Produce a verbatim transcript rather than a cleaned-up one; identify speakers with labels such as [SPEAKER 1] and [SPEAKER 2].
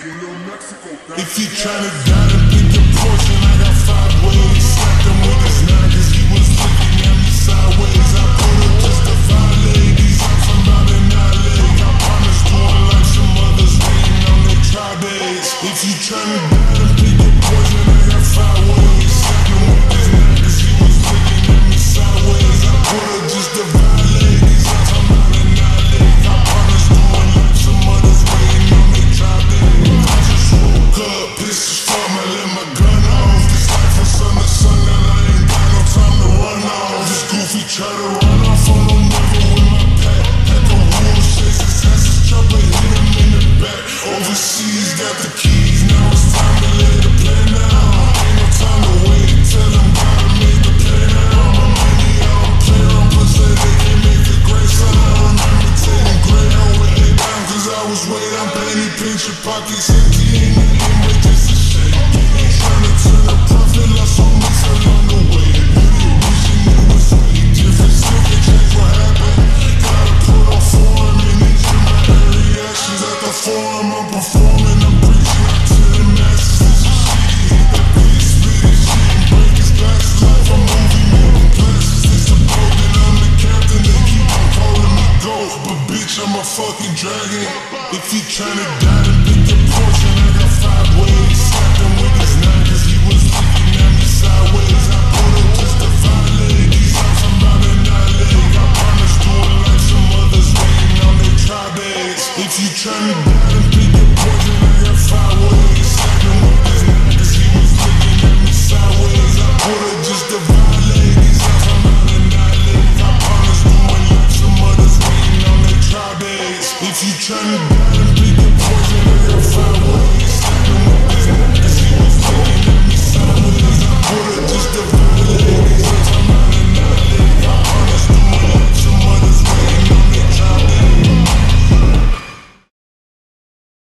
[SPEAKER 1] If you tryna die, then pick your portion. I got five ways. Slapped him with his nine cause he was looking at me sideways. I put up just to violate. These ops I'm about to annihilate. Got partners doing like some others waiting on their try days. If you tryna die, then pick your portion. I got five ways. Slapped him with his nine cause he was looking at me sideways. I put up just to violate. These ops I'm about to annihilate. Got partners doing like some others waiting on their try days. I just woke up, pissed as fuck, man, let my gun off. This life from sun to sundown, I ain't got no time to run off. This goofy try to run off on no never with my pack. Had the wolves chase his ass, his chopper hit him in the back. Overseas, got the keys, now it's time to lay the plan down. Ain't no time to wait, tell them gotta make the plan now. My money I don't play around, plus they can make a great son. I remember taking Greyhound with they down, cause I was way down, penny pinch your pockets empty in the end, but just a shake. Ain't tryna turn a profit, lost on me along the way. Wishing it was way different, still can change what happened. Gotta put on form and enjoy my early actions at the forum. I'm performing, I'm preaching out to the masses. This is shit, hit the beat, spit his shit and break his glasses. Life a movie, making glasses. This a boat and I'm the captain, they keep on calling me gold, but bitch I'm a fucking dragon. If you tryna die, then pick your portion. I got five ways. Slapped him with his nine cause he was looking at me sideways. I put up just to violate. These ops I'm about to annihilate. Got partners doing like some others waiting on their try days. If you tryna